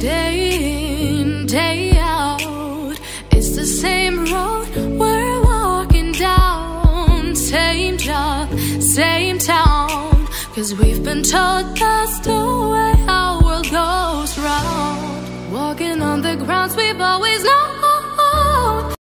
Day in, day out, it's the same road we're walking down. Same job, same town, 'cause we've been told that's the way our world goes round. Walking on the grounds we've always known.